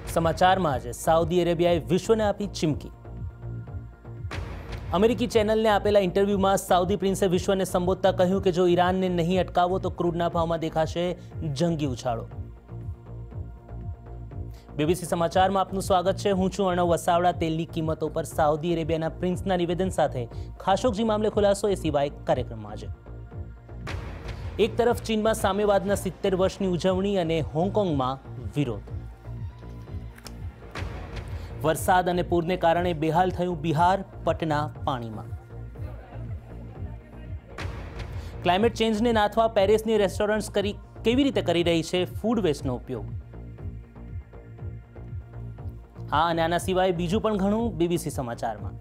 સમાચારમાં આજે સાઉદી અરેબિયાએ વિશ્વને આપી ચીમકી. અમેરિકી ચેનલને આપેલા ઇન્ટરવ્યુમાં સાઉદી પ્રિન્સે વિશ્વને સંબોધતા કહ્યું કે જો ઈરાનને નહીં અટકાવો તો ક્રૂડના ભાવમાં દેખાશે જંગી ઉછાળો. બીબીસી સમાચારમાં આપનું સ્વાગત છે. હું છું અર્ણવ વસાવડા. તેલની કિંમતો પર સાઉદી અરેબિયાના પ્રિન્સના નિવેદન સાથે ખાશોગજી મામલે ખુલાસો એ સિવાય કાર્યક્રમમાં આજે એક તરફ ચીનમાં સામ્યવાદના 70 વર્ષની ઉજવણી અને હોંગકોંગમાં વિરોધ. વરસાદ અને પૂરને કારણે બેહાલ થયું બિહાર, પટના પાણીમાં. ક્લાઇમેટ ચેન્જને નાથવા પેરિસની રેસ્ટોરન્ટ્સ કેવી રીતે કરી રહી છે ફૂડ વેસ્ટનો ઉપયોગ. આ અને આના સિવાય બીજું પણ ઘણું બીબીસી સમાચારમાં.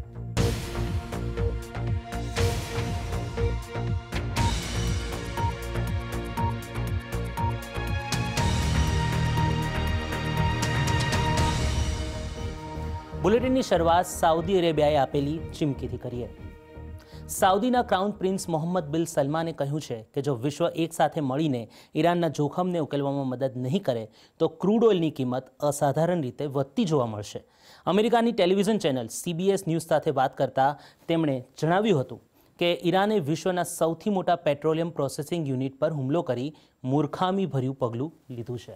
બુલેટિનની શરૂઆત સાઉદી અરેબિયાએ આપેલી ચીમકીથી કરીએ. સાઉદીના ક્રાઉન પ્રિન્સ મોહમ્મદ બિન સલમાને કહ્યું છે કે જો વિશ્વ એક સાથે મળીને ઈરાનના જોખમને ઉકેલવામાં મદદ નહીં કરે તો ક્રૂડ ઓઇલની કિંમત અસાધારણ રીતે વધતી જોવા મળશે. અમેરિકાની ટેલિવિઝન ચેનલ CBS ન્યૂઝ સાથે વાત કરતા તેમણે જણાવ્યું હતું કે ઈરાને વિશ્વના સૌથી મોટા પેટ્રોલિયમ પ્રોસેસિંગ યુનિટ પર હુમલો કરી મૂર્ખામીભર્યું પગલું લીધું છે.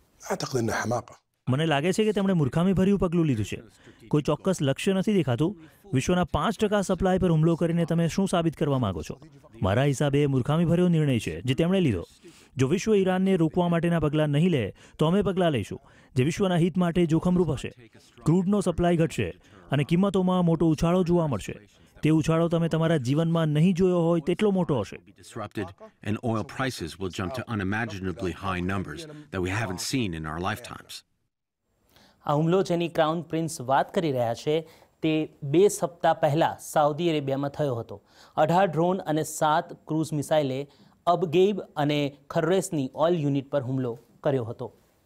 મને લાગે છે કે તેમણે મૂર્ખામીભર્યું પગલું લીધું છે. કોઈ ચોક્કસ લક્ષ્ય નથી દેખાતું. વિશ્વના 5% સપ્લાય પર હુમલો કરીને તમે શું સાબિત કરવા માંગો છો? મારા હિસાબે મૂર્ખામીભર્યો નિર્ણય છે જે તેમણે લીધો. જો વિશ્વ ઈરાનને રોકવા માટેના પગલાં નહીં લે તો અમે પગલાં લઈશું જે વિશ્વના હિત માટે જોખમરૂપ હશે. ક્રૂડનો સપ્લાય ઘટશે અને કિંમતોમાં મોટો ઉછાળો જોવા મળશે. તે ઉછાળો તમે તમારા જીવનમાં નહીં જોયો હોય તેટલો મોટો હશે. આ હુમલો જેની ક્રાઉન પ્રિન્સ વાત કરી રહ્યા છે તે 2 સપ્તાહ પહેલા સાઉદી અરેબિયામાં થયો હતો. 18 ડ્રોન અને 7 ક્રૂઝ મિસાઇલે અબગેઇબ અને ખર્રેસની ઓઇલ યુનિટ પર હુમલો કર્યો હતો.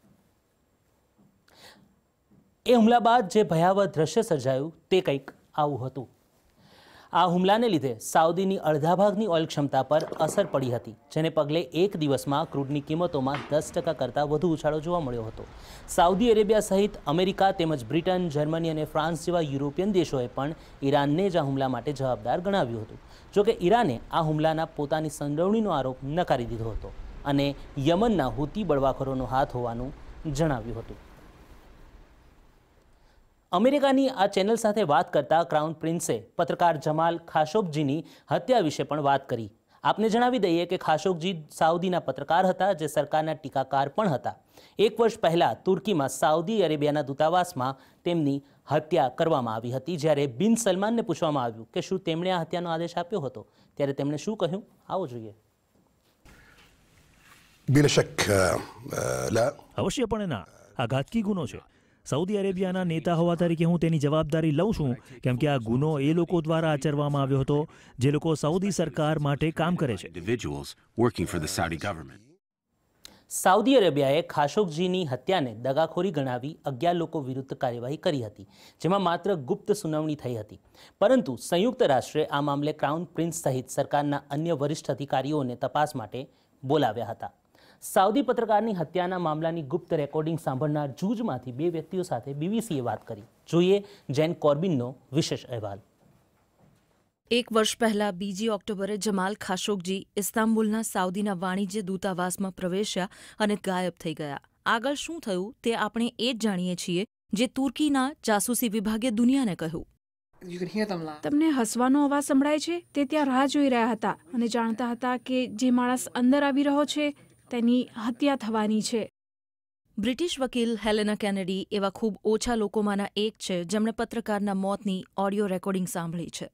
એ હુમલા બાદ જે ભયાવહ દ્રશ્ય સર્જાયું તે કંઈક આવું હતું. આ હુમલાને લીધે સાઉદીની અડધા ભાગની ઓઇલ ક્ષમતા પર અસર પડી હતી, જેને પગલે એક દિવસમાં ક્રૂડની કિંમતોમાં 10% કરતાં વધુ ઉછાળો જોવા મળ્યો હતો. સાઉદી અરેબિયા સહિત અમેરિકા તેમજ બ્રિટન, જર્મની અને ફ્રાન્સ જેવા યુરોપિયન દેશોએ પણ ઈરાનને જ આ હુમલા માટે જવાબદાર ગણાવ્યું હતું. જોકે ઈરાને આ હુમલાના પોતાની સંડોવણીનો આરોપ નકારી દીધો હતો અને યમનના હુતી બળવાખોરોનો હાથ હોવાનું જણાવ્યું હતું. અમેરિકાની આ ચેનલ સાથે વાત કરતા ક્રાઉન પ્રિન્સે પત્રકાર જમાલ ખાશોગજીની હત્યા વિશે પણ વાત કરી. આપને જણાવી દઈએ કે ખાશોગજી સાઉદીના પત્રકાર હતા જે સરકારના ટીકાકાર પણ હતા. 1 વર્ષ પહેલા તુર્કીમાં સાઉદી અરેબિયાના દૂતાવાસમાં તેમની હત્યા કરવામાં આવી હતી. જ્યારે બિન સલમાનને પૂછવામાં આવ્યું કે શું તેમણે આ હત્યાનો આદેશ આપ્યો હતો ત્યારે તેમણે શું કહ્યું, આવો જોઈએ. અવશ્યપણે ના. આ ઘાતકી ગુનો છે. સાઉદી અરેબિયાના નેતા હોવા તરીકે હું તેની જવાબદારી લઉં છું, કેમ કે આ ગુનો એ લોકો દ્વારા આચરવામાં આવ્યો હતો જે લોકો સાઉદી સરકાર માટે કામ કરે છે. સાઉદી અરેબિયાએ ખાશોગજીની હત્યાને દગાખોરી ગણાવી 11 લોકો વિરુદ્ધ કાર્યવાહી કરી હતી, જેમાં માત્ર ગુપ્ત સુનાવણી થઈ હતી. પરંતુ સંયુક્ત રાષ્ટ્રે આ મામલે ક્રાઉન પ્રિન્સ સહિત સરકારના અન્ય વરિષ્ઠ અધિકારીઓને તપાસ માટે બોલાવ્યા હતા. સાઉદી પત્રકારની હત્યાના મામલાની ગુપ્ત રેકોર્ડિંગ સાંભળનાર જૂજમાંથી 2 વ્યક્તિઓ સાથે બીબીસીએ વાત કરી. જોઈએ જેન કોર્બિનનો વિશેષ અહેવાલ. 1 વર્ષ પહેલા 2 ઓક્ટોબરે જમાલ ખાશોગજી ઇસ્તાંબુલના સાઉદીના વાણિજ્ય દૂતાવાસમાં પ્રવેશ્યા અને ગાયબ થઈ ગયા. આગળ શું થયું તે આપણે એ જ જાણીએ છીએ જે તુર્કીના જાસૂસી વિભાગે દુનિયાને કહ્યું. તમને હસવાનો અવાજ સંભળાય છે. તે ત્યાં રાહ જોઈ રહ્યા હતા અને જાણતા હતા કે જે માણસ અંદર આવી રહ્યો છે તેની હત્યા થવાની છે. બ્રિટિશ વકીલ હેલેના કેનેડી એવા ખૂબ ઓછા લોકોમાંના એક છે જેમણે પત્રકારના મોતની ઓડિયો રેકોર્ડિંગ સાંભળી છે.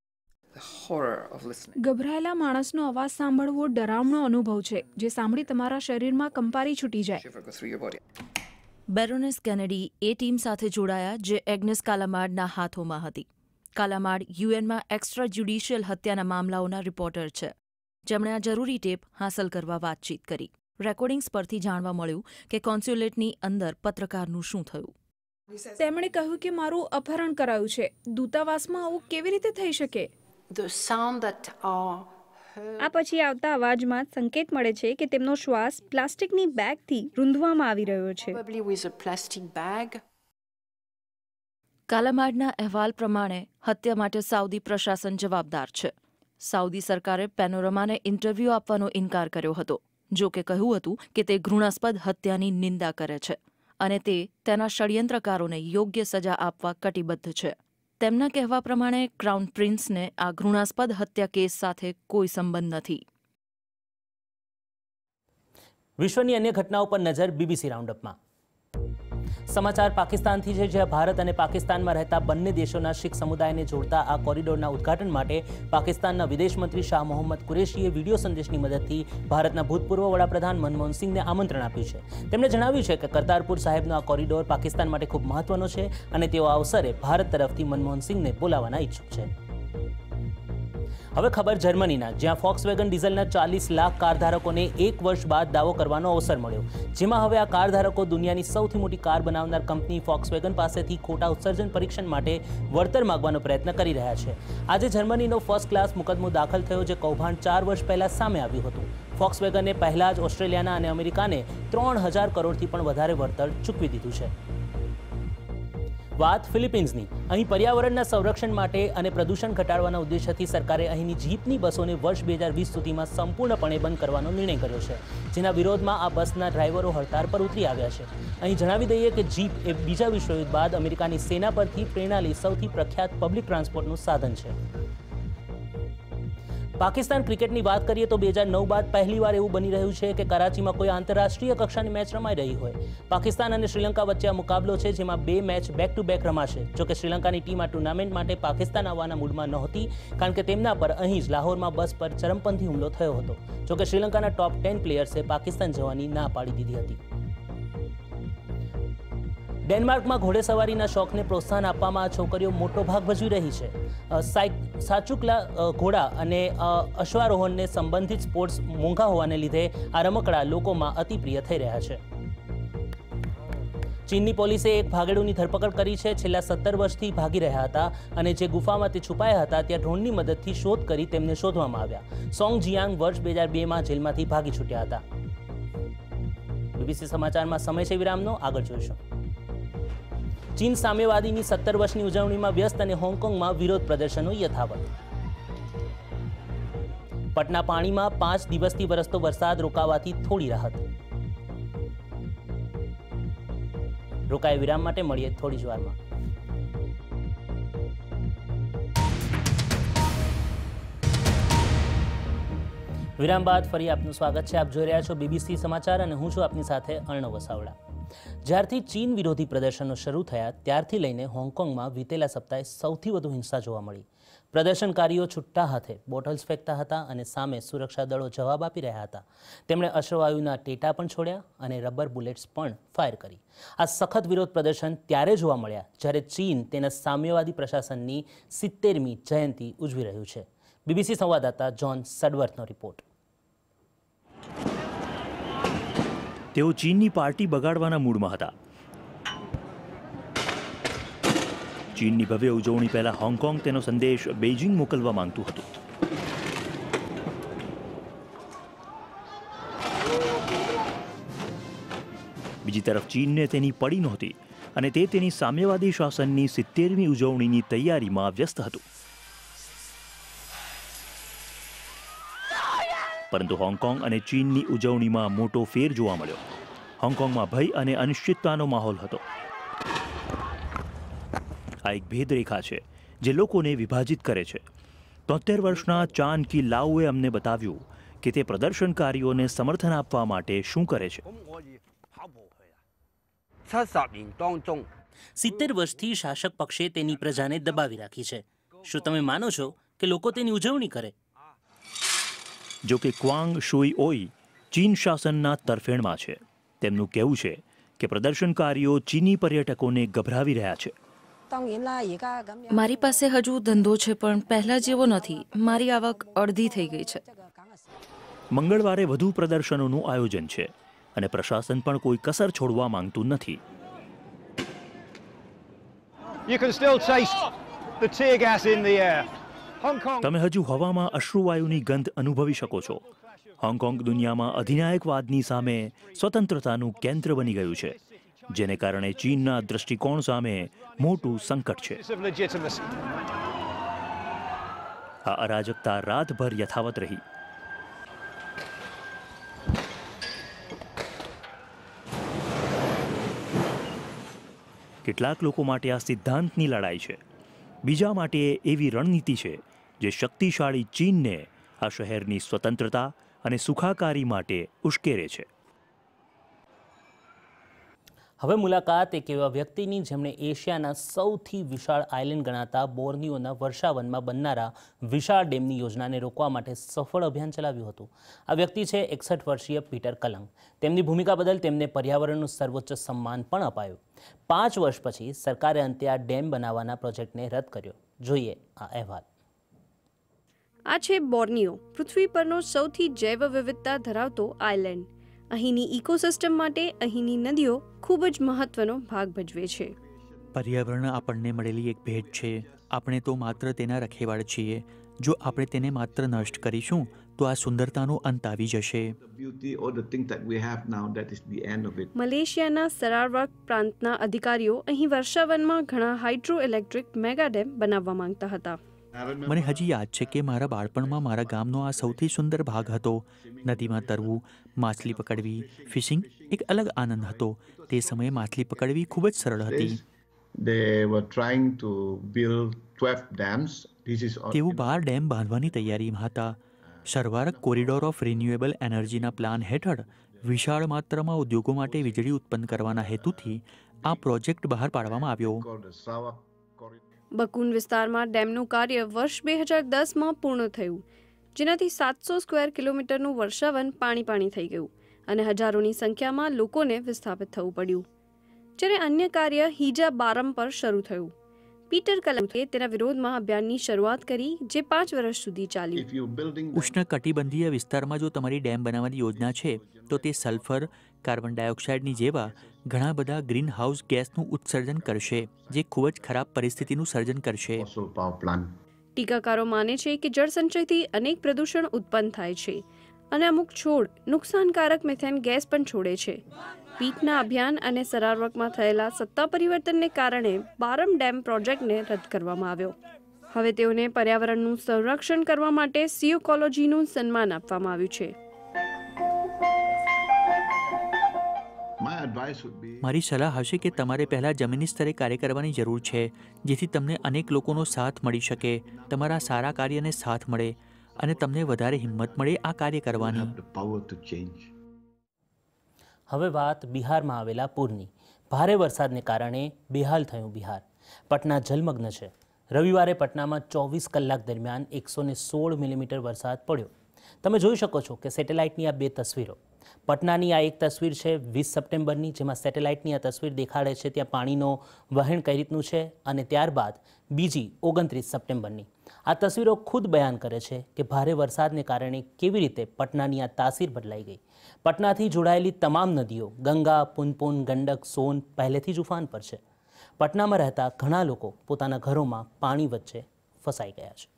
ગભરાયેલા માણસનો અવાજ સાંભળવો ડરાવનો અનુભવ છે જે સાંભળી તમારા શરીરમાં કંપારી છૂટી જાય. બેરોનેસ કેનેડી એ ટીમ સાથે જોડાયા જે એગ્નેસ કાલામાર્ડના હાથોમાં હતી. કાલામાર્ડ યુએનમાં એક્સ્ટ્રા જ્યુડિશિયલ હત્યાના મામલાઓના રિપોર્ટર છે, જેમણે આ જરૂરી ટેપ હાંસલ કરવા વાતચીત કરી. રેકોર્ડિંગ્સ પરથી જાણવા મળ્યું કે કોન્સ્યુલેટની અંદર પત્રકારનું શું થયું. તેમણે કહ્યું કે મારું અપહરણ કરાયું છે. દૂતાવાસમાં આવું કેવી રીતે થઈ શકે? The sound that આ પછી આવતા અવાજમાં સંકેત મળે છે કે તેમનો શ્વાસ પ્લાસ્ટિકની બેગથી રૂંધવામાં આવી રહ્યો છે. કાલામાડના અહેવાલ પ્રમાણે હત્યા માટે સાઉદી પ્રશાસન જવાબદાર છે. સાઉદી સરકારે પેનોરમાને ઇન્ટરવ્યૂ આપવાનો ઇનકાર કર્યો હતો, જો કે કહ્યું હતું કે તે ઘૃણાસ્પદ હત્યાની નિંદા કરે છે અને તે તેના ષડયંત્રકારોને યોગ્ય સજા આપવા કટિબદ્ધ છે. તેમના કહેવા પ્રમાણે ક્રાઉન પ્રિન્સને આ ઘૃણાસ્પદ હત્યા કેસ સાથે કોઈ સંબંધ નથી. વિશ્વની અન્ય ઘટનાઓ પર નજર BBC રાઉન્ડઅપમાં. સમાચાર પાકિસ્તાનથી છે, જ્યાં ભારત અને પાકિસ્તાનમાં રહેતા બંને દેશોના શીખ સમુદાયને જોડતા આ કોરિડોરના ઉદ્ઘાટન માટે પાકિસ્તાનના વિદેશ મંત્રી શાહ મોહમ્મદ કુરેશીએ વિડીયો સંદેશની મદદથી ભારતના ભૂતપૂર્વ વડાપ્રધાન મનમોહન સિંહને આમંત્રણ આપ્યું છે. તેમણે જણાવ્યું છે કે કરતારપુર સાહેબનો આ કોરિડોર પાકિસ્તાન માટે ખૂબ મહત્વનો છે અને તેઓ આ અવસરે ભારત તરફથી મનમોહન સિંહને બોલાવવાના ઈચ્છુક છે. હવે ખબર જર્મનીના, જ્યાં ફોક્સવેગન ડીઝલના 40 લાખ કાર ધારકોને 1 વર્ષ બાદ દાવો કરવાનો અવસર મળ્યો, જેમાં હવે આ કાર ધારકો દુનિયાની સૌથી મોટી કાર બનાવનાર કંપની ફોક્સવેગન પાસેથી ખોટા ઉત્સર્જન પરીક્ષણ માટે વળતર માંગવાનો પ્રયત્ન કરી રહ્યા છે. આજે જર્મનીનો ફર્સ્ટ ક્લાસ મુકદ્દમો દાખલ થયો, જે કૌભાંડ 4 વર્ષ પહેલા સામે આવ્યું હતું. ફોક્સવેગને પહેલા જ ઓસ્ટ્રેલિયાના અને અમેરિકાને 3000 કરોડથી પણ વધારે વળતર ચૂકવી દીધું છે. વાત ફિલિપિન્સની. અહીં પર્યાવરણના સંરક્ષણ માટે અને પ્રદૂષણ ઘટાડવાના ઉદ્દેશ્યથી સરકારે અહીંની જીપની બસોને વર્ષ 2020 સુધીમાં સંપૂર્ણપણે બંધ કરવાનો નિર્ણય કર્યો છે, જેના વિરોધમાં આ બસના ડ્રાઈવરો હડતાળ પર ઉતરી આવ્યા છે. અહીં જણાવી દઈએ કે જીપ એ બીજા વિશ્વયુદ્ધ બાદ અમેરિકાની સેના પરથી પ્રેરણા લઈ સૌથી પ્રખ્યાત પબ્લિક ટ્રાન્સપોર્ટનું સાધન છે. પાકિસ્તાન ક્રિકેટની વાત કરીએ તો 2009 બાદ પહેલીવાર એવું બની રહ્યું છે કે કરાચીમાં કોઈ આંતરરાષ્ટ્રીય કક્ષાની મેચ રમાઈ રહી હોય. પાકિસ્તાન અને શ્રીલંકા વચ્ચે આ મુકાબલો છે, જેમાં 2 મેચ બેક ટુ બેક રમાશે. જોકે શ્રીલંકાની ટીમ આ ટુર્નામેન્ટ માટે પાકિસ્તાન આવવાના મૂડમાં નહોતી, કારણ કે તેમના પર અહીં જ લાહોરમાં બસ પર ચરમપંથી હુમલો થયો હતો. જોકે શ્રીલંકાના ટોપ 10 પ્લેયર્સે પાકિસ્તાન જવાની ના પાડી દીધી હતી. ડેનમાર્કમાં ઘોડેસવારીના શોખને પ્રોત્સાહન આપવામાં આ છોકરીઓ મોટો ભાગ ભજવી રહી છે. સાચુકલા ઘોડા અને અશ્વારોહણને સંબંધિત સ્પોર્ટ્સ મોંઘા હોવાને લીધે આ રમકડા લોકોમાં અતિપ્રિય થઈ રહ્યા છે. ચીનની પોલીસે એક ભાગેડુની ધરપકડ કરી છે. છેલ્લા 17 વર્ષથી ભાગી રહ્યા હતા અને જે ગુફામાં તે છુપાયા હતા ત્યાં ડ્રોનની મદદથી શોધ કરી તેમને શોધવામાં આવ્યા. સોંગ જિયાંગ વર્ષ 2002માં જેલમાંથી ભાગી છૂટ્યા હતા. BBC સમાચારમાં સમય છે વિરામનો. આગળ જોઈશું. ચીન સામ્યવાદીની 17 વર્ષની ઉજવણીમાં વ્યસ્ત અને હોંગકોંગમાં વિરોધ પ્રદર્શનો યથાવત. પટના પાણીમાં 5 દિવસથી વરસતો વરસાદ રોકાવાથી થોડી રાહત. રોકાય વિરામ માટે મળીએ થોડી જ વારમાં. વિરામ બાદ ફરી આપનું સ્વાગત છે. આપ જોઈ રહ્યા છો BBC સમાચાર અને હું છું આપની સાથે અર્ણવ વસાવડા. જ્યારથી ચીન વિરોધી પ્રદર્શનો શરૂ થયા ત્યારથી લઈને હોંગકોંગમાં વીતેલા સપ્તાહે સૌથી વધુ હિંસા જોવા મળી. પ્રદર્શનકારીઓ છૂટા હાથે બોટલ્સ ફેંકતા હતા અને સામે સુરક્ષા દળો જવાબ આપી રહ્યા હતા. તેમણે અશ્રુવાયુના ટેટા પણ છોડ્યા અને રબર બુલેટ્સ પણ ફાયર કરી. આ સખત વિરોધ પ્રદર્શન ત્યારે જોવા મળ્યા જ્યારે ચીન તેના સામ્યવાદી પ્રશાસનની 70મી જયંતિ ઉજવી રહ્યું છે. BBC સંવાદદાતા જ્હોન સડવર્થનો રિપોર્ટ. તેઓ ચીનની પાર્ટી બગાડવાના મૂડમાં હતા. ચીનની ભવ્ય ઉજવણી પહેલા હોંગકોંગ તેનો સંદેશ બેઇજિંગ મોકલવા માંગતું હતું. બીજી તરફ ચીનને તેની પડી નહોતી અને તે તેની સામ્યવાદી શાસનની 70મી ઉજવણીની તૈયારીમાં વ્યસ્ત હતું. પરંતુ હોંગકોંગ અને ચીનની ઉજવણીમાં મોટો ફેર જોવા મળ્યો. હોંગકોંગમાં ભય અને અનિશ્ચિતતાનો માહોલ હતો. આ એક ભેદરેખા છે જે લોકોને વિભાજિત કરે છે. 73 વર્ષના ચાન કી લાઉએ અમને બતાવ્યું કે તે પ્રદર્શનકારીઓને સમર્થન આપવા માટે શું કરે છે. 70 વર્ષથી શાસક પક્ષે તેની પ્રજાને દબાવી રાખી છે. શું તમે માનો છો કે લોકો તેની ઉજવણી કરે? જો કે ક્વાંગ શુઈ ઓઈ ચીન શાસનના તરફેણમાં છે. તેમનું કહેવું છે કે પ્રદર્શનકારીઓ ચીની પર્યટકોને ગભરાવી રહ્યા છે. મારી પાસે હજુ ધંધો છે પણ પહેલા જેવો નથી. મારી આવક અડધી થઈ ગઈ છે. મંગળવારે વધુ પ્રદર્શનોનું આયોજન છે અને પ્રશાસન પણ કોઈ કસર છોડવા માંગતું નથી. You can still taste the tear gas in the air. તમે હજુ હવામાં અશ્રુવાયુની ગંધ અનુભવી શકો છો. હોંગકોંગ દુનિયામાં અધિનાયકવાદની સામે સ્વતંત્રતાનું કેન્દ્ર બની ગયું છે, જેને કારણે ચીનના દૃષ્ટિકોણ સામે મોટું સંકટ છે. આ અરાજકતા રાતભર યથાવત રહી. કેટલાક લોકો માટે આ સિદ્ધાંતની લડાઈ છે, બીજા માટે એવી રણનીતિ છે જે શક્તિશાળી ચીનને આ શહેરની સ્વતંત્રતા અને સુખાકારી માટે ઉશ્કેરે છે. હવે મુલાકાત એક એવા વ્યક્તિની જેમણે એશિયાના સૌથી વિશાળ આઇલેન્ડ ગણાતા બોર્નિયોના વર્ષાવનમાં બનનારા વિશાળ ડેમની યોજનાને રોકવા માટે સફળ અભિયાન ચલાવ્યું હતું. આ વ્યક્તિ છે 61 વર્ષીય પીટર કલંગ. તેમની ભૂમિકા બદલ તેમને પર્યાવરણનું સર્વોચ્ચ સન્માન પણ અપાયું. 5 વર્ષ પછી સરકારે અંતે આ ડેમ બનાવવાના પ્રોજેક્ટને રદ કર્યો. જોઈએ આ અહેવાલ. આ છે બોર્નિયો, પૃથ્વી પરનો સૌથી જૈવ વિવિધતા ધરાવતો આઇલેન્ડ. અહીંની ઇકોસિસ્ટમ માટે અહીંની નદીઓ ખૂબ જ મહત્વનો ભાગ ભજવે છે. પર્યાવરણ આપણને મળેલી એક ભેટ છે. આપણે તો માત્ર તેના રખેવાળ છીએ. જો આપણે તેને માત્ર નષ્ટ કરીશું તો આ સુંદરતાનો અંત આવી જશે. મલેશિયાના સરાવક પ્રાંતના અધિકારીઓ અહીં વર્ષાવનમાં ઘણા હાઇડ્રો ઇલેક્ટ્રિક મેગા ડેમ બનાવવા માંગતા હતા. મને હજી યાદ છે કે મારા બાળપણમાં મારા ગામનો આ સૌથી સુંદર ભાગ હતો. નદીમાં તરવું, માછલી પકડવી, ફિશિંગ એક અલગ આનંદ હતો. તે સમયે માછલી પકડવી ખૂબ જ સરળ હતી. તેઓ 12 ડેમ બાંધવાની તૈયારીમાં હતા. સરવારક કોરિડોર ઓફ રિન્યુએબલ એનર્જીના પ્લાન હેઠળ વિશાળ માત્રામાં ઉદ્યોગો માટે વીજળી ઉત્પન્ન કરવાના હેતુથી આ પ્રોજેક્ટ બહાર પાડવામાં આવ્યો. બકુન વિસ્તારમાં ડેમનું કાર્ય વર્ષ 2010માં પૂર્ણ થયું, જેનાથી 700 સ્ક્વેર કિલોમીટરનું વર્ષાવન પાણી થઈ ગયું અને હજારોની સંખ્યામાં લોકોને વિસ્થાપિત થવું પડ્યું. જ્યારે અન્ય કાર્ય હિજા બારમ પર શરૂ થયું. પીટર કલંગે તેના વિરોધમાં અભિયાનની શરૂઆત કરી, જે 5 વર્ષ સુધી ચાલ્યું. ઉષ્ણકટિબંધીય વિસ્તારમાં જો તમારી ડેમ બનાવવાની યોજના છે તો તે સલ્ફર, કાર્બન ડાયોક્સાઇડની જેવા ઘણા બધા ગ્રીન હાઉસ ગેસનું ઉત્સર્જન કરશે, જે ખૂબ જ ખરાબ પરિસ્થિતિનું સર્જન કરશે. ટીકાકારો માને છે કે જળસંચયથી અનેક પ્રદૂષણ ઉત્પન્ન થાય છે અને અમુક છોડ નુકસાનકારક મિથેન ગેસ પણ છોડે છે. પીટના અભિયાન અને સરાવકમાં થયેલા સત્તા પરિવર્તનને કારણે બારમ ડેમ પ્રોજેક્ટને રદ કરવામાં આવ્યો. હવે તેઓને પર્યાવરણનું સંરક્ષણ કરવા માટે સિયોકોલોજીનું સન્માન આપવામાં આવ્યું છે. મારી સલાહ હશે કે તમારે પહેલાં જમીની સ્તરે કાર્ય કરવાની જરૂર છે, જેથી તમને અનેક લોકોનો સાથ મળી શકે, તમારા સારા કાર્યને સાથ મળે અને તમને વધારે હિંમત મળે આ કાર્ય કરવાની. હવે વાત બિહારમાં આવેલા પૂરની. ભારે વરસાદને કારણે બેહાલ થયું બિહાર. પટના જલમગ્ન છે. રવિવારે પટનામાં 24 કલાક દરમિયાન 116 મિલીમીટર વરસાદ પડ્યો. તમે જોઈ શકો છો કે સેટેલાઇટની આ 2 તસવીરો. પટનાની આ એક તસવીર છે 20 સપ્ટેમ્બરની, જેમાં સેટેલાઇટની આ તસવીર દેખાડે છે ત્યાં પાણીનો વહેણ કઈ રીતનું છે, અને ત્યારબાદ બીજી 29 સપ્ટેમ્બરની. આ તસવીરો ખુદ બયાન કરે છે કે ભારે વરસાદને કારણે કેવી રીતે પટનાની આ તાસીર બદલાઈ ગઈ. પટનાથી જોડાયેલી તમામ નદીઓ ગંગા, પુનપુન, ગંડક, સોન પહેલેથી જ ઉફાન પર છે. પટનામાં રહેતા ઘણા લોકો પોતાના ઘરોમાં પાણી વચ્ચે ફસાઈ ગયા છે.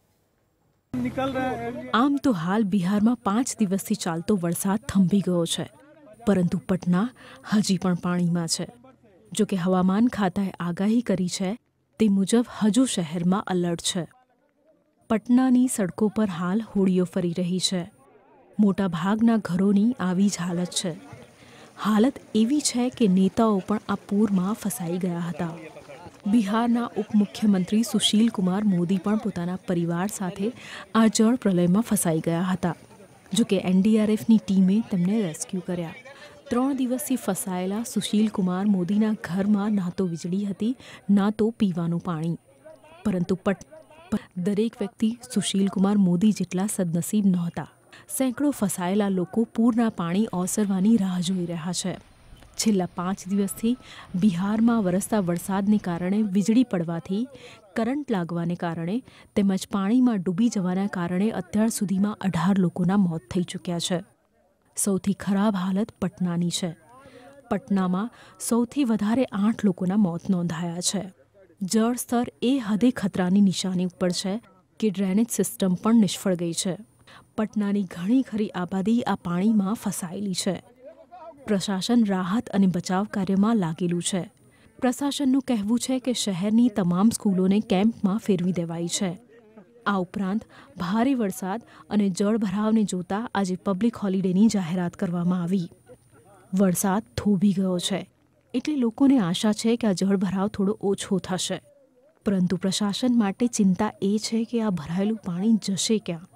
આમ તો હાલ બિહારમાં 5 દિવસથી ચાલતો વરસાદ થંભી ગયો છે, પરંતુ પટના હજી પણ પાણીમાં છે. જો કે હવામાન ખાતાએ આગાહી કરી છે તે મુજબ હજુ શહેરમાં અલર્ટ છે. પટનાની સડકો પર હાલ હોડીઓ ફરી રહી છે. મોટા ભાગના ઘરોની આવી જ હાલત છે. હાલત એવી છે કે નેતાઓ પણ આ પૂરમાં ફસાઈ ગયા હતા. બિહારના ઉપમુખ્યમંત્રી સુશીલ કુમાર મોદી પણ પોતાના પરિવાર સાથે આ જળ પ્રલયમાં ફસાઈ ગયા હતા. જો કે એનડીઆરએફની ટીમે તેમને રેસ્ક્યુ કર્યા. 3 દિવસથી ફસાયેલા સુશીલ કુમાર મોદીના ઘરમાં ના તો વીજળી હતી, ના તો પીવાનું પાણી. પરંતુ દરેક વ્યક્તિ સુશીલ કુમાર મોદી જેટલા સદનસીબ નહોતા. સેંકડો ફસાયેલા લોકો પૂરના પાણી ઓસરવાની રાહ જોઈ રહ્યા છે. છેલ્લા 5 દિવસથી બિહારમાં વરસતા વરસાદને કારણે વીજળી પડવાથી, કરંટ લાગવાને કારણે તેમજ પાણીમાં ડૂબી જવાના કારણે અત્યાર સુધીમાં 18 લોકોના મોત થઈ ચૂક્યા છે. સૌથી ખરાબ હાલત પટનાની છે. પટનામાં સૌથી વધારે 8 લોકોના મોત નોંધાયા છે. જળ સ્તર એ હદે ખતરાની નિશાની ઉપર છે કે ડ્રેનેજ સિસ્ટમ પણ નિષ્ફળ ગઈ છે. પટનાની ઘણી ખરી આબાદી આ પાણીમાં ફસાયેલી છે. પ્રશાસન રાહત અને બચાવ કાર્યમાં લાગેલું છે. પ્રશાસનનું કહેવું છે કે શહેરની તમામ સ્કૂલોને કેમ્પમાં ફેરવી દેવાઈ છે. આ ઉપરાંત ભારે વરસાદ અને જળભરાવને જોતા આજે પબ્લિક હોલિડેની જાહેરાત કરવામાં આવી. વરસાદ થોભી ગયો છે એટલે લોકોને આશા છે કે આ જળભરાવ થોડો ઓછો થશે. પરંતુ પ્રશાસન માટે ચિંતા એ છે કે આ ભરાયેલું પાણી જશે ક્યાં.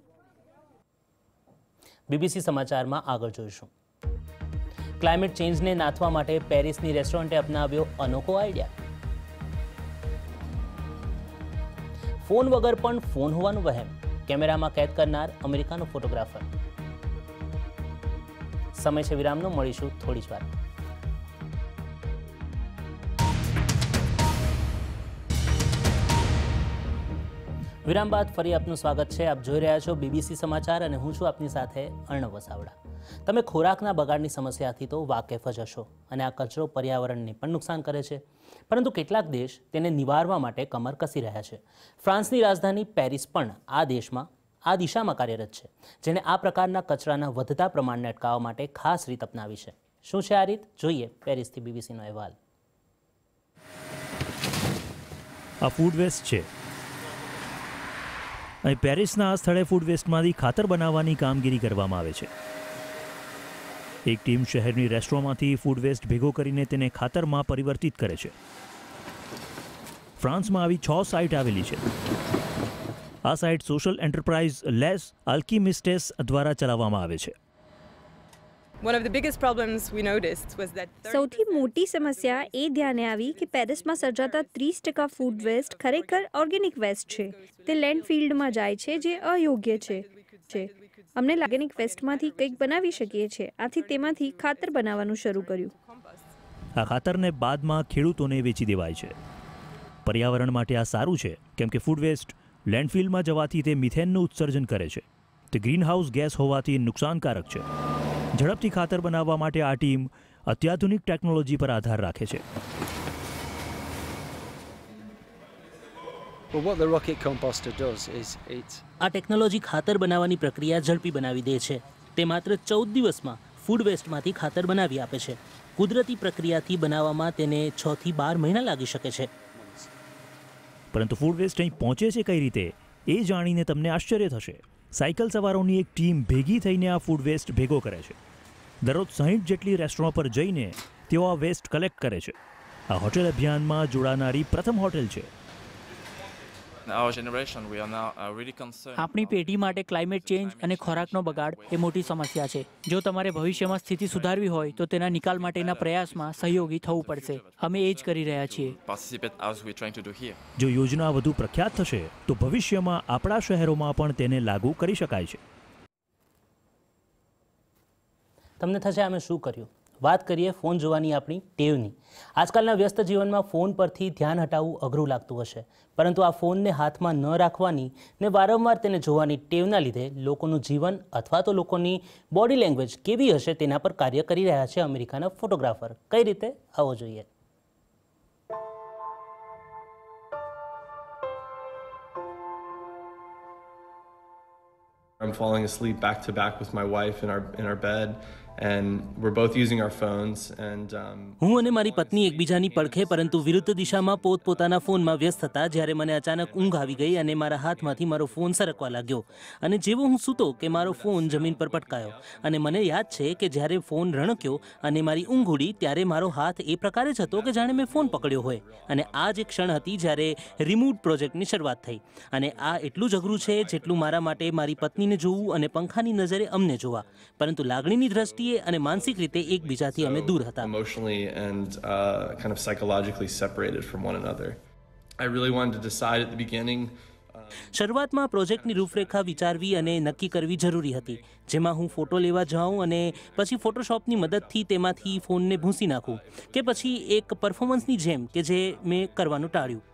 બીબીસી સમાચારમાં આગળ જોઈશું. ક્લાઇમેટ ચેન્જને નાથવા માટે પેરિસની રેસ્ટોરન્ટે અપનાવ્યો અનોખો આઈડિયા. ફોન વગર પણ ફોન હોવાનું વહેમ, કેમેરામાં કેદ કરનાર અમેરિકાનો ફોટોગ્રાફર. સમય છે વિરામનો, મળીશું થોડી જ વાર. વિરામ બાદ ફરી આપનું સ્વાગત છે. આપ જોઈ રહ્યા છો બીબીસી સમાચાર અને હું છું આપની સાથે અર્ણવ વસાવડા. તમે ખોરાકના બગાડની સમસ્યાથી તો વાકેફ જ હશો અને આ કચરો પર્યાવરણને પણ નુકસાન કરે છે. પરંતુ કેટલાક દેશ તેને નિવારવા માટે કમર કસી રહ્યા છે. ફ્રાન્સની રાજધાની પેરિસ પણ આ દિશામાં કાર્યરત છે, જેને આ પ્રકારના કચરાના વધતા પ્રમાણને અટકાવવા માટે ખાસ રીત અપનાવી છે. શું છે આ રીત? જોઈએ પેરિસથી બીબીસીનો અહેવાલ. આ ફૂડ વેસ્ટ છે. અહીં પેરિસના આ સ્થળે ફૂડ વેસ્ટમાંથી ખાતર બનાવવાની કામગીરી કરવામાં આવે છે. એક ટીમ શહેરની રેસ્ટોરન્ટમાંથી ફૂડ વેસ્ટ ભેગો કરીને તેને ખાતરમાં પરિવર્તિત કરે છે. ફ્રાન્સમાં આવી 6 સાઇટ આવેલી છે. આ site social enterprise Les Alchimistes દ્વારા ચલાવવામાં આવે છે. સૌથી મોટી સમસ્યા એ ધ્યાને આવી કે પેરિસમાં સર્જાતા 30% ફૂડ વેસ્ટ ખરેખર ઓર્ગેનિક વેસ્ટ છે. તે લેન્ડફિલ્ડમાં જાય છે, જે અયોગ્ય છે. અમને ઓર્ગેનિક વેસ્ટમાંથી કંઈક બનાવી શકીએ છીએ. આથી તેમાંથી ખાતર બનાવવાનું શરૂ કર્યું. આ ખાતરને બાદમાં ખેડૂતોને વેચી દેવાય છે. પર્યાવરણ માટે આ સારું છે, કેમ કે ફૂડ વેસ્ટ લેન્ડફિલમાં જવાથી તે મિથેનનું ઉત્સર્જન કરે છે. તે ગ્રીનહાઉસ ગેસ હોવાથી નુકસાનકારક છે. ઝડપથી ખાતર બનાવવા માટે આ ટીમ અત્યાધુનિક ટેકનોલોજી પર આધાર રાખે છે. આ ટેકનોલોજી ખાતર બનાવવાની પ્રક્રિયા ઝડપી બનાવી દે છે. તે માત્ર 14 દિવસમાં ફૂડ વેસ્ટમાંથી ખાતર બનાવી આપે છે. કુદરતી પ્રક્રિયાથી બનાવવામાં તેને 6 થી 12 મહિના લાગી શકે છે. પરંતુ ફૂડ વેસ્ટ અહીં પહોંચે છે કઈ રીતે એ જાણીને તમને આશ્ચર્ય થશે. સાયકલ સવારોની એક ટીમ ભેગી થઈને આ ફૂડ વેસ્ટ ભેગો કરે છે. દરરોજ 60 જેટલી રેસ્ટોરન્ટ પર જઈને તેઓ આ વેસ્ટ કલેક્ટ કરે છે. આ હોટેલ અભિયાનમાં જોડાનારી પ્રથમ હોટેલ છે. આપણી પેઢી માટે ક્લાઇમેટ ચેન્જ અને ખોરાકનો બગાડ એ મોટી સમસ્યા છે. જો તમારે ભવિષ્યમાં સ્થિતિ સુધારવી હોય તો તેના નિકાલ માટેના પ્રયાસમાં સહયોગી થવું પડશે. અમે એ જ કરી રહ્યા છીએ. જો યોજના વધુ પ્રખ્યાત થશે તો ભવિષ્યમાં આપણા શહેરોમાં પણ તેને લાગુ કરી શકાય છે. તમને થશે અમે શું કર્યું? વાત કરીએ ફોન જોવાની આપણી ટેવની. આજકાલના વ્યસ્ત જીવનમાં ફોન પરથી ધ્યાન હટાવવું અઘરું લાગતું હશે, પરંતુ આ ફોનને હાથમાં ન રાખવાની ને વારંવાર તેને જોવાની ટેવના લીધે લોકોનું જીવન અથવા તો લોકોની બોડી લેંગ્વેજ કેવી હશે તેના પર કાર્ય કરી રહ્યા છે અમેરિકાના ફોટોગ્રાફર. કઈ રીતે? આવો જોઈએ. I'm falling asleep back to back with my wife in our bed. And we're both using our phones and હું અને મારી પત્ની એકબીજાની પડખે પરંતુ વિરુદ્ધ દિશામાં પોતપોતાના ફોનમાં વ્યસ્ત હતા જ્યારે મને અચાનક ઊંઘ આવી ગઈ અને મારા હાથમાંથી મારો ફોન સરકવા લાગ્યો અને જેવો હું સૂતો કે મારો ફોન જમીન પર પટકાયો અને મને યાદ છે કે જ્યારે ફોન રણક્યો અને મારી ઊંઘ ઉડી ત્યારે મારો હાથ એ પ્રકારે જ હતો કે જાણે મેં ફોન પકડ્યો હોય. અને આ જ એક ક્ષણ હતી જ્યારે રિમૂવ પ્રોજેક્ટની શરૂઆત થઈ. અને આ એટલું જ અઘરું છે જેટલું મારા માટે મારી પત્નીને જોવું અને પંખાની નજરે અમને જોવા. પરંતુ લાગણીની દ્રષ્ટિએ અને માનસિક રીતે એકબીજાથી અમે દૂર હતા. Emotionally and kind of psychologically separated from one another. I really wanted to decide at the beginning. શરૂઆતમાં પ્રોજેક્ટની રૂપરેખા વિચારવી અને નક્કી કરવી જરૂરી હતી, જેમાં હું ફોટો લેવા જાઉં અને પછી ફોટોશોપની મદદથી તેમાંથી ફોનને ભૂંસી નાખું કે પછી એક પરફોર્મન્સની જેમ કે જે મેં કરવાનું ટાળ્યું.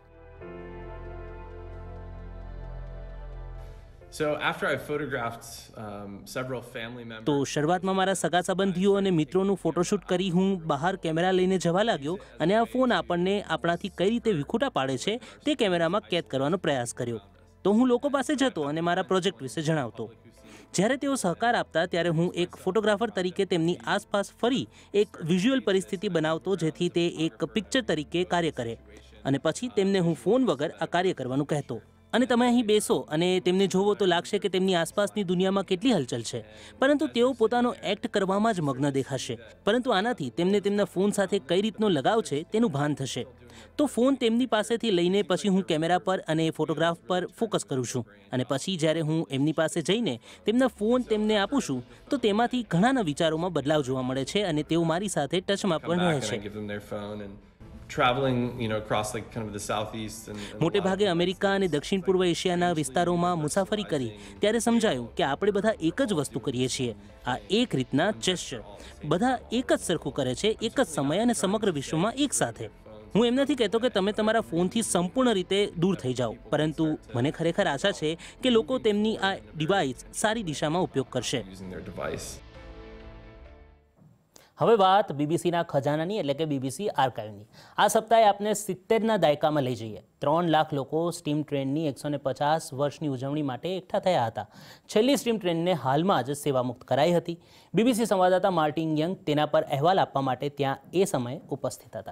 So after I photographed several family members. તો શરૂઆતમાં મારા સગા સંબંધીઓ અને મિત્રોનું ફોટોશૂટ કરી હું બહાર કેમેરા લઈને જવા લાગ્યો અને આ ફોન આપણને આપણાથી કઈ રીતે વિખૂટા પાડે છે તે કેમેરામાં કેદ કરવાનો પ્રયાસ કર્યો. તો હું લોકો પાસે જતો અને મારા પ્રોજેક્ટ વિશે જણાવતો. જ્યારે તેઓ સહકાર આપતા ત્યારે હું એક ફોટોગ્રાફર તરીકે તેમની આસપાસ ફરી એક વિઝ્યુઅલ પરિસ્થિતિ બનાવતો જેથી તે એક પિક્ચર તરીકે કાર્ય કરે, અને પછી તેમને હું ફોન વગર આ કાર્ય કરવાનું કહેતો. અને તમે અહીં બેસો અને તેમને જોવો તો લાગશે કે તેમની આસપાસની દુનિયામાં કેટલી હલચલ છે, પરંતુ તેઓ પોતાનો એક્ટ કરવામાં જ મગ્ન દેખાશે. પરંતુ આનાથી તેમને તેમના ફોન સાથે કઈ રીતનો લગાવ છે તેનું ભાન થશે. તો ફોન તેમની પાસેથી લઈને પછી હું કેમેરા પર અને ફોટોગ્રાફ પર ફોકસ કરું છું, અને પછી જ્યારે હું એમની પાસે જઈને તેમના ફોન તેમને આપું છું તો તેમાંથી ઘણાના વિચારોમાં બદલાવ જોવા મળે છે અને તેઓ મારી સાથે ટચમાં પણ રહે છે. મોટે ભાગે અમેરિકા અને દક્ષિણ પૂર્વ એશિયાના વિસ્તારોમાં મુસાફરી કરી ત્યારે સમજાયું કે આપણે બધા એક જ વસ્તુ કરીએ છીએ. આ એક રીતના જેસ્ચર બધા એક જ સરખું કરે છે, એક જ સમય અને સમગ્ર વિશ્વમાં એક સાથે. હું એમ નથી કહેતો કે તમે તમારા ફોનથી સંપૂર્ણ રીતે દૂર થઈ જાઓ, પરંતુ મને ખરેખર આશા છે કે લોકો તેમની આ ડિવાઇસ સારી દિશામાં ઉપયોગ કરશે. હવે વાત બીબીસીના ખજાનાની એટલે કે બીબીસી આર્કાઇવની. આ સપ્તાહે આપણે 70ના દાયકામાં લઈ જઈએ. 3 લાખ લોકો સ્ટીમ ટ્રેનની 150 વર્ષની ઉજવણી માટે એકઠા થયા હતા. છેલ્લી સ્ટીમ ટ્રેનને હાલમાં જ સેવામુક્ત કરાઈ હતી. બીબીસી સંવાદદાતા માર્ટિન યંગ તેના પર અહેવાલ આપવા માટે ત્યાં એ સમયે ઉપસ્થિત હતા.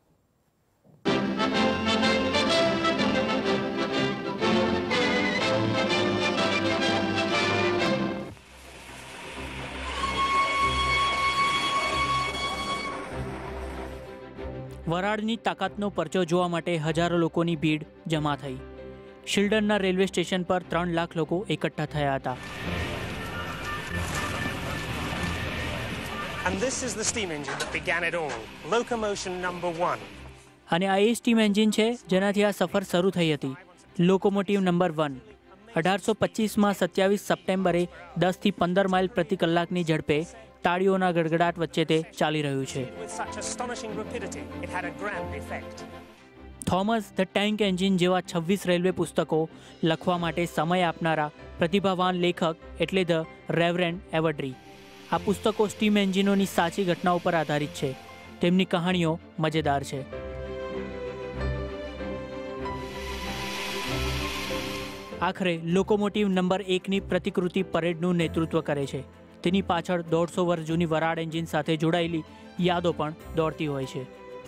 વરાળની તાકાતનો પરચો જોવા માટે હજારો લોકોની ભીડ જમા થઈ. શિલ્ડનના રેલવે સ્ટેશન પર 3 લાખ લોકો એકઠા થયા હતા. અને આ એ સ્ટીમ એન્જિન છે જેનાથી આ સફર શરૂ થઈ હતી. લોકોમોટિવ નંબર 1 1825માં 27 સપ્ટેમ્બરે 10 થી 15 માઇલ પ્રતિ કલાકની ઝડપે તાળીઓના ગડગડાટ વચ્ચે તે ચાલી રહ્યું છે. થોમસ ધ ટેન્ક એન્જિન જેવા 26 રેલવે પુસ્તકો લખવા માટે સમય આપનારા પ્રતિભાવાન લેખક એટલે ધ રેવરેન્ડ એવર્ડ્રી. આ પુસ્તકો સ્ટીમ એન્જિનોની સાચી ઘટનાઓ પર આધારિત છે. તેમની કહાણીઓ મજેદાર છે. આખરે લોકોમોટિવ નંબર 1ની પ્રતિકૃતિ પરેડનું નેતૃત્વ કરે છે. તેની પાછળ 150 વર્ષ જૂની વરાળ એન્જિન સાથે જોડાયેલી યાદો પણ દોડતી હોય છે.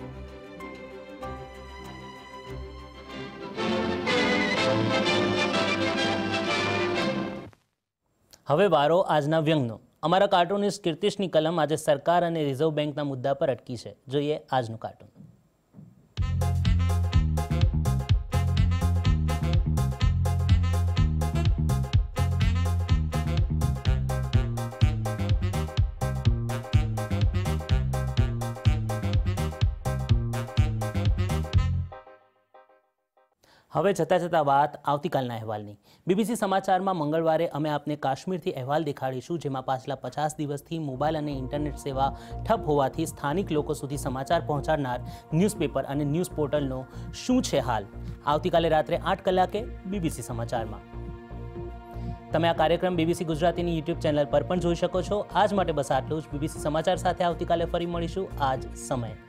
હવે વારો આજના વ્યંગનો. અમારા કાર્ટૂનિસ્ટ કીર્તિશની કલમ આજે સરકાર અને રિઝર્વ બેંકના મુદ્દા પર અટકી છે. જોઈએ આજનું કાર્ટૂન. હવે જતાં જતાં વાત આવતીકાલના અહેવાલની. બીબીસી સમાચારમાં મંગળવારે અમે આપને કાશ્મીરથી અહેવાલ દેખાડીશું, જેમાં પાછલા 50 દિવસથી મોબાઈલ અને ઇન્ટરનેટ સેવા ઠપ હોવાથી સ્થાનિક લોકો સુધી સમાચાર પહોંચાડનાર ન્યૂઝપેપર અને ન્યૂઝ પોર્ટલનો શું છે હાલ. આવતીકાલે રાત્રે 8 કલાકે બીબીસી સમાચારમાં. તમે આ કાર્યક્રમ બીબીસી ગુજરાતીની યુટ્યુબ ચેનલ પર પણ જોઈ શકો છો. આજ માટે બસ આટલું જ. બીબીસી સમાચાર સાથે આવતીકાલે ફરી મળીશું આ જ સમયે.